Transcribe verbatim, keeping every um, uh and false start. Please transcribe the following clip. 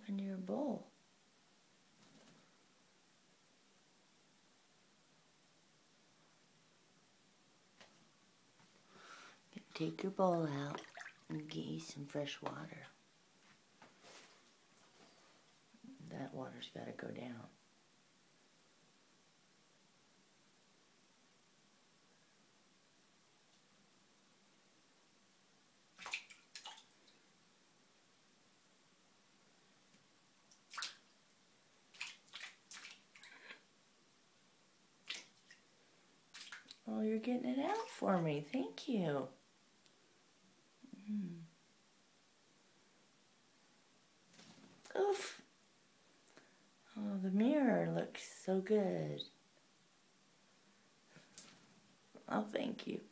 happened to your bowl? Take your bowl out and get you some fresh water. That water's got to go down. Oh, you're getting it out for me. Thank you. Mm. Oof. Oh, the mirror looks so good. Oh, thank you.